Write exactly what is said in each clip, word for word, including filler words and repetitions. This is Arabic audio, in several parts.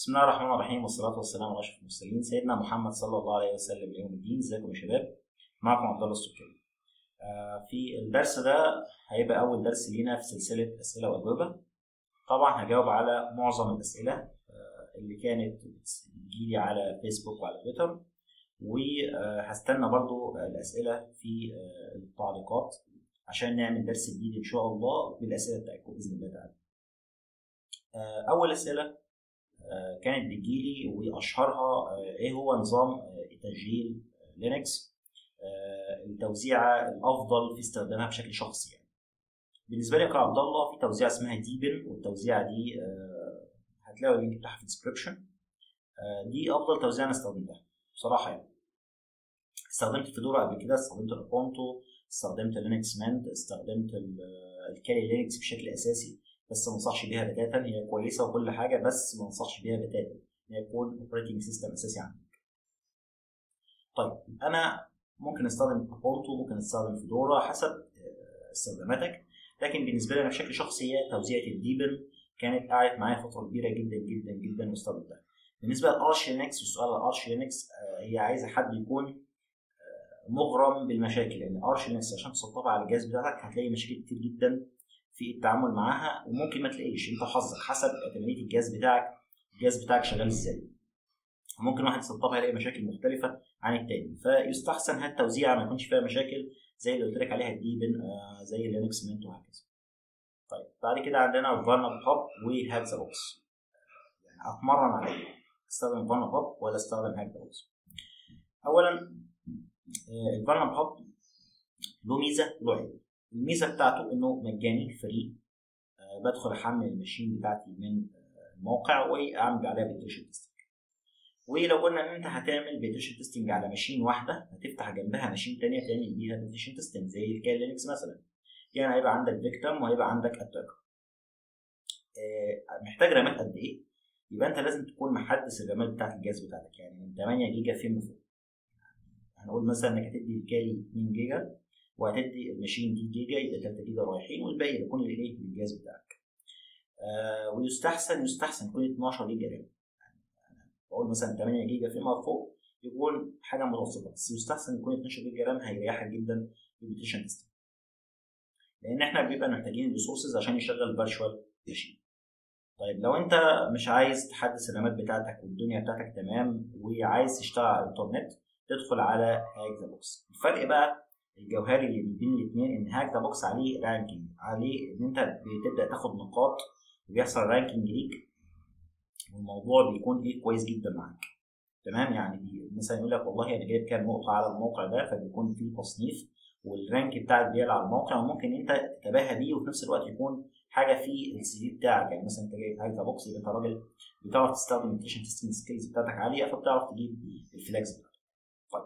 بسم الله الرحمن الرحيم، والصلاة والسلام على أشرف المرسلين سيدنا محمد صلى الله عليه وسلم إلى يوم الدين. ازيكم يا شباب؟ معكم عبد الله السكري. آه في الدرس ده هيبقى أول درس لينا في سلسلة أسئلة وأجوبة. طبعا هجاوب على معظم الأسئلة آه اللي كانت بتجيلي على فيسبوك وعلى تويتر، وهستنى برضو الأسئلة في آه التعليقات عشان نعمل درس جديد إن شاء الله بالأسئلة بتاعتكم بإذن الله تعالى. آه أول أسئلة كانت بتجيلي واشهرها ايه هو نظام تشغيل لينكس، التوزيعه الافضل في استخدامها بشكل شخصي. يعني بالنسبه لي كعبد الله في توزيعه اسمها ديبن، والتوزيعه دي هتلاقوا اللينك بتاعها في الديسكربشن. دي افضل توزيعه انا استخدمتها بصراحه. يعني استخدمت فيدورا قبل كده، استخدمت الاوبونتو، استخدمت لينكس ماند، استخدمت الكالي لينكس بشكل اساسي، بس ما انصحش بيها بتاتا. هي كويسه وكل حاجه بس ما انصحش بيها بتاتا، هي يكون اوبريتنج سيستم اساسي عندك. طيب انا ممكن استخدم اوبونتو، ممكن استخدم فيدورا حسب استخداماتك، لكن بالنسبه لي انا بشكل شخصي هي توزيعه الديبن كانت قعدت معايا فتره كبيره جدا جدا جدا واستخدمتها. بالنسبه للارش لينكس والسؤال على الارش لينكس، هي عايزه حد يكون مغرم بالمشاكل، لان يعني ارش لينكس عشان تسطبها على الجهاز بتاعك هتلاقي مشاكل كتير جدا في التعامل معاها، وممكن ما تلاقيش، انت وحظك حسب اعتماديه الجهاز بتاعك، الجهاز بتاعك شغال ازاي. ممكن واحد يسطبها يلاقي مشاكل مختلفه عن التاني، فيستحسن هات توزيعه ما يكونش فيها مشاكل زي اللي قلت لك عليها الديبن، آه زي لينكس مينت وهكذا. طيب بعد كده عندنا فارنا هاب وهاك ذا بوكس. يعني اتمرن على ايه؟ استخدم فارنا هاب ولا استخدم هاك ذا بوكس؟ اولا الفارنا هاب له ميزه وله عيب. الميزه بتاعته انه مجاني فري، أه بدخل احمل الماشين بتاعتي من الموقع واعمل عليها بيتريشن تيستنج. ولو قلنا ان انت هتعمل بيتريشن تيستنج على ماشين واحده، هتفتح جنبها ماشين ثانيه تعمل بيها بيتريشن تيستنج زي الكال لينكس مثلا. يعني هيبقى عندك فيكتيم وهيبقى عندك اتاكر. أه محتاج رامات قد ايه؟ يبقى انت لازم تكون محدث الرامات بتاعت الجهاز بتاعتك، يعني من ثمانية جيجا فيما فوق. هنقول مثلا انك هتدي الكالي اتنين جيجا وهتدي الماشين دي جيجا، يبقى تلاتة جيجا رايحين والباقي يكون للايه؟ للجهاز بتاعك. آه ويستحسن يستحسن يكون اتناشر جيجا رام. يعني انا بقول مثلا ثمانية جيجا فيما فوق يكون حاجه متوسطه، بس يستحسن يكون اتناشر جيجا رام، هيريحك جدا في البيتيشن تيستنج، لان احنا بيبقى محتاجين الريسورسز عشان يشغل فيرتشوال ماشين. طيب لو انت مش عايز تحدث الرامات بتاعتك والدنيا بتاعتك تمام وعايز تشتغل على الانترنت، تدخل على هاك ذا بوكس. الفرق بقى الجوهري اللي بين الاثنين ان هاك ذا بوكس عليه رانكينج، عليه ان انت بتبدا تاخد نقاط وبيحصل رانكينج ليك، والموضوع بيكون ايه كويس جدا معاك. تمام، يعني مثلا يقول لك والله انا جايب كام نقطه على الموقع ده، فبيكون في تصنيف والرانك بتاعك بيعلى على الموقع، وممكن انت تتباهى بيه وفي نفس الوقت يكون حاجه في السي في بتاعك. يعني مثلا انت جايب هاك ذا بوكس، يبقى انت راجل بتعرف تستخدم البيتيشن تيستنج سكيلز بتاعتك عاليه، فبتعرف تجيب الفلاجز بتاعتك. طيب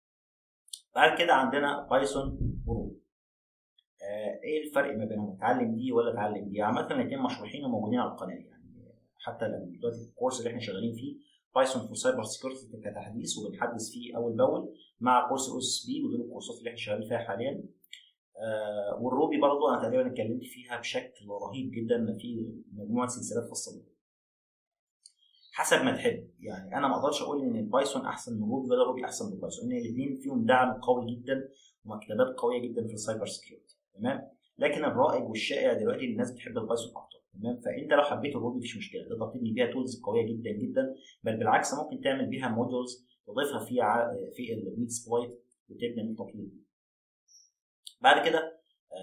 بعد كده عندنا بايثون وروبي. آه ايه الفرق ما بينهم؟ اتعلم دي ولا اتعلم دي؟ عامه الاثنين مشروحين وموجودين على القناه، يعني حتى دلوقتي الكورس اللي احنا شغالين فيه بايثون فور سايبر سيكيورتي كتحديث، وبنحدث فيه اول باول مع كورس او اس بي، ودول الكورسات اللي احنا شغالين فيها حاليا. آه والروبي برضو انا تقريبا اتكلمت فيها بشكل رهيب جدا في مجموعه سلسلات خاصه بيه. حسب ما تحب، يعني انا ما اقدرش اقول ان البايثون احسن من روبي ولا روبي احسن من البايثون، ان الاثنين فيهم دعم قوي جدا ومكتبات قويه جدا في السايبر سيكيورتي. تمام، لكن الرائج والشائع دلوقتي الناس بتحب البايثون اكتر. تمام، فانت لو حبيت الروبي مفيش مشكله، تقدر تبني بيها تولز قويه جدا جدا، بل بالعكس ممكن تعمل بيها موديولز تضيفها في في الميت سبلايت وتبني من تطوير. بعد كده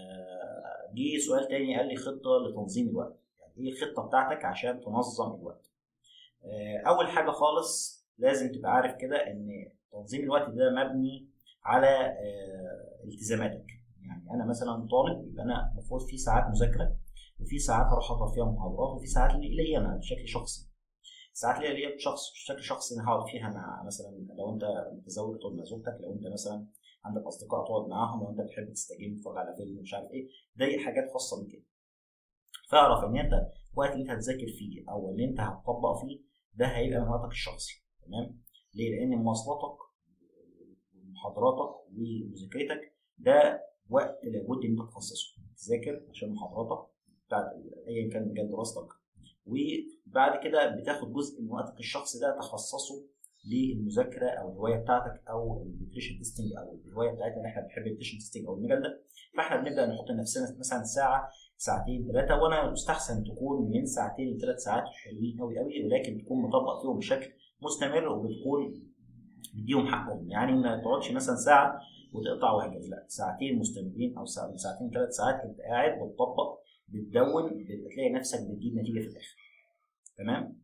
جه سؤال تاني قال لي خطه لتنظيم الوقت، يعني ايه الخطه بتاعتك عشان تنظم الوقت؟ اول حاجه خالص لازم تبقى عارف كده ان تنظيم الوقت ده مبني على التزاماتك. يعني انا مثلا طالب، يبقى انا المفروض في ساعات مذاكره، وفي ساعات هروح احضر فيها محاضرات، وفي ساعات ليا انا بشكل شخصي. الساعات ليا ليا بشخص بشكل شخصي انا هقعد فيها مع مثلا لو انت متزوج تقعد مع زوجتك، لو انت مثلا عندك اصدقاء تقعد معاهم، لو انت بتحب تستجم تتفرج على فيلم مش عارف ايه، دي حاجات خاصه بيك. فاعرف ان انت الوقت اللي انت هتذاكر فيه او اللي انت هتطبق فيه ده هيبقى من وقتك الشخصي. تمام، ليه؟ لان مواصلاتك ومحاضراتك ومذاكرتك ده وقت لابد ان انت تخصصه تذاكر عشان محاضراتك بتاعت ايا كان مجال دراستك، وبعد كده بتاخد جزء من وقتك الشخصي ده تخصصه للمذاكره او الهوايه بتاعتك او البيتريشن تيستنج او الهوايه بتاعتنا اللي احنا بنحب البيتريشن تيستنج او المجال ده. فاحنا بنبدا نحط لنفسنا مثلا ساعه ساعتين ثلاثه، وانا يستحسن تكون من ساعتين لثلاث ساعات حلوين قوي قوي، ولكن تكون مطبق فيهم بشكل مستمر وبتكون بديهم حقهم. يعني ما تقعدش مثلا ساعه وتقطع وهكذا، لا ساعتين مستمرين او ساعة ساعتين ثلاث ساعات انت قاعد بتطبق بتدون، بتلاقي نفسك بتجيب نتيجه في الاخر. تمام؟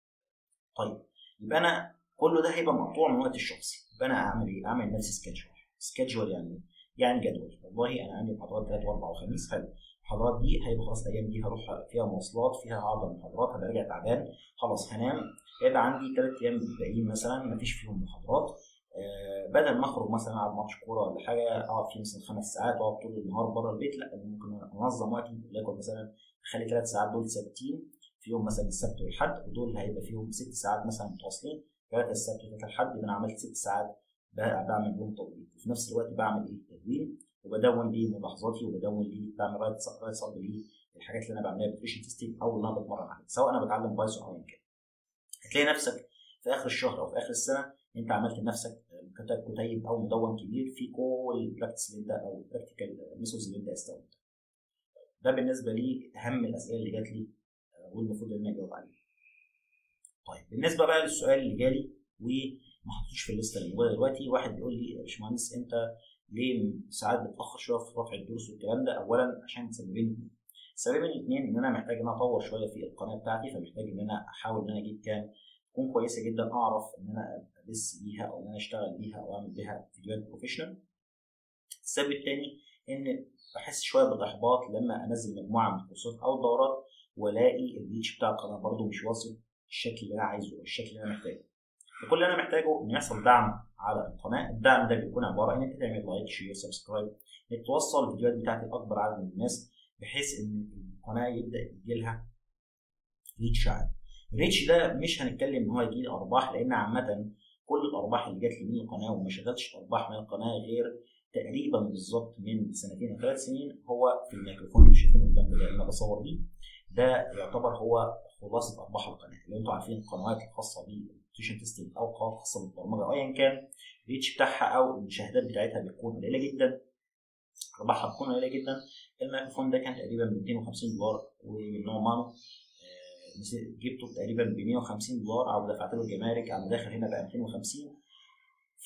طيب يبقى انا كله ده هيبقى مقطوع من وقت الشخصي. يبقى انا اعمل ايه؟ اعمل لنفسي سكيدجول. سكيدجول يعني يعني جدول. والله انا عندي محاضرات ثلاث واربع وخميس، حلو. المحاضرات دي هيبقى خلاص الايام دي هروح فيها مواصلات، فيها عرض المحاضرات، هبقى راجع تعبان، خلاص هنام. هيبقى عندي ثلاث ايام باقيين مثلا ما فيش فيهم محاضرات، آه بدل ما اخرج مثلا العب ماتش كوره ولا حاجه اقعد فيه مثلا خمس ساعات واقعد طول النهار بره البيت، لا ممكن انظم وقتي. ولكن مثلا اخلي ثلاث ساعات دول ثابتين في يوم مثلا السبت والحد، ودول هيبقى فيهم ست ساعات مثلا متواصلين، ثلاثه السبت وثلاثه الحد، يبقى انا عملت ست ساعات بعمل بهم تطبيق. وفي نفس الوقت بعمل ايه؟ تدوين، وبدون ليه ملاحظاتي، وبدون ليه بعمل رايت صب ليه الحاجات اللي انا بعملها بتريشن تيستنج او اللي انا بتمرن عليها، سواء انا بتعلم بايثون او كده. هتلاقي نفسك في اخر الشهر او في اخر السنه انت عملت لنفسك كتيب او مدون كبير في كل البراكتس اللي انت او البراكتيكال ميثودز اللي انت استخدمتها. ده بالنسبه لي اهم الاسئله اللي جات لي والمفروض ان انا اجاوب عليها. طيب بالنسبه بقى للسؤال اللي جالي وما حطوش في الليسته اللي موجوده دلوقتي، واحد بيقول لي يا باشمهندس انت ليه ساعات بتاخر شويه في رفع الدروس والكلام ده؟ اولا عشان سببين اثنين. السببين الاثنين ان انا محتاج ان انا اطور شويه في القناه بتاعتي، فمحتاج ان انا احاول ان انا اجيب كام تكون كويسه جدا اعرف ان انا ادس بيها او ان انا اشتغل بيها او اعمل بيها فيديوهات بروفيشنال. السبب الثاني ان بحس شويه بالاحباط لما انزل مجموعه من الكورسات او الدورات والاقي الريتش بتاع القناه برده مش واصل الشكل اللي انا عايزه او الشكل اللي انا محتاجه. فكل اللي انا محتاجه ان يحصل دعم على القناه. الدعم ده بيكون عباره ان انت تعمل لايك شير سبسكرايب، انك توصل الفيديوهات بتاعتي لاكبر عدد من الناس بحيث ان القناه يبدا يجي لها ريتش عالي. الريتش ده مش هنتكلم ان هو يجي لي ارباح، لان عامه كل الارباح اللي جات لي من القناه وما شغلتش ارباح من القناه غير تقريبا بالظبط من سنتين او ثلاث سنين هو في الميكروفون اللي شايفينه قدامكم ده اللي انا بصور بيه. ده يعتبر هو خلاصه ارباح القناه. اللي انتم عارفين القنوات الخاصه بالبيتريشن تيستنج او قنوات خاصه بالبرمجه او ايا كان، الريتش بتاعها او المشاهدات بتاعتها بتكون قليله جدا، ارباحها بتكون قليله جدا. الميكروفون ده كان تقريبا ب مئتين وخمسين دولار ومن نوع مانو، جبته تقريبا ب مئة وخمسين دولار او دفعت له الجمارك على داخل هنا بقى مئتين وخمسين. ف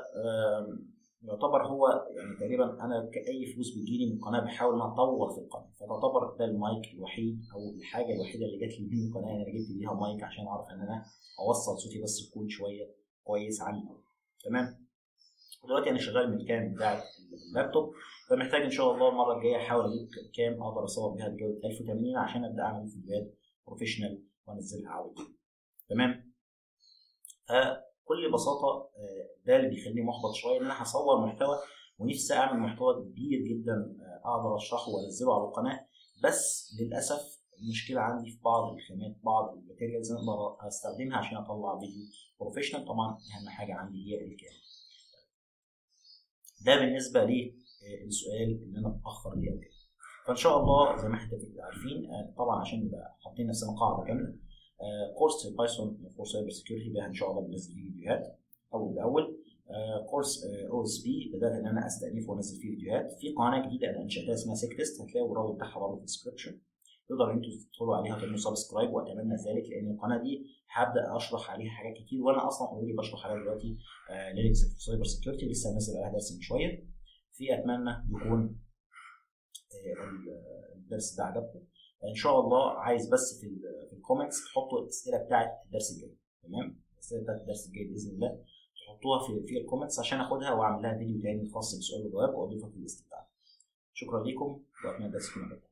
يعتبر هو يعني تقريبا انا كاي فلوس بتجيلي من القناه بحاول ان اطور في القناه، فتعتبر ده المايك الوحيد او الحاجه الوحيده اللي جات لي من القناه. انا جبت بيها مايك عشان اعرف ان انا اوصل صوتي بس يكون شويه كويس عني. تمام. دلوقتي انا شغال من الكام بتاع اللابتوب، فمحتاج ان شاء الله المره الجايه احاول اجيب كام اقدر اصور بيها بجوده ألف وثمانين عشان ابدا اعمل فيديوهات بروفيشنال وانزلها على طول. تمام. فكل بساطه ده اللي بيخليني محبط شويه ان انا هصور محتوى ونفسي اعمل محتوى كبير جدا اقدر اشرحه وانزله على القناه، بس للاسف المشكله عندي في بعض الخامات، بعض الماتيريالز اقدر استخدمها عشان اطلع فيديو بروفيشنال. طبعا اهم حاجه عندي هي الكاميرا. ده بالنسبه للسؤال اللي انا متاخر ليه او كده. فان شاء الله زي ما احنا عارفين طبعا عشان نبقى حاطين نفسنا قاعده كامله، كورس بايثون فور سايبر سكيورتي ده ان شاء الله بنزل فيه فيديوهات اول باول. كورس او اس بي بدات ان انا استأنفه وانزل فيه فيديوهات. في قناه جديده انا انشاتها اسمها سيك تيست، هتلاقوا الرابط بتاعها برضه في الديسكربشن، تقدروا انتوا تدخلوا عليها وتعملوا سبسكرايب، واتمنى ذلك لان القناه دي هبدا اشرح عليها حاجات كتير، وانا اصلا اوريدي بشرح عليها دلوقتي لينكس فور سايبر سكيورتي لسه نازل عليها درس من شويه. في اتمنى يكون الدرس ده عجبكم ان شاء الله. عايز بس في في الكومنتس تحطوا الاسئله بتاعت الدرس الجاي. تمام. الاسئله بتاعت الدرس الجاي باذن الله تحطوها في في الكومنتس عشان اخدها واعمل لها فيديو تاني خاص بسؤال وجواب واضيفها في الليست بتاعتي. شكرا لكم واتمنى الدرس يكون عجبكم.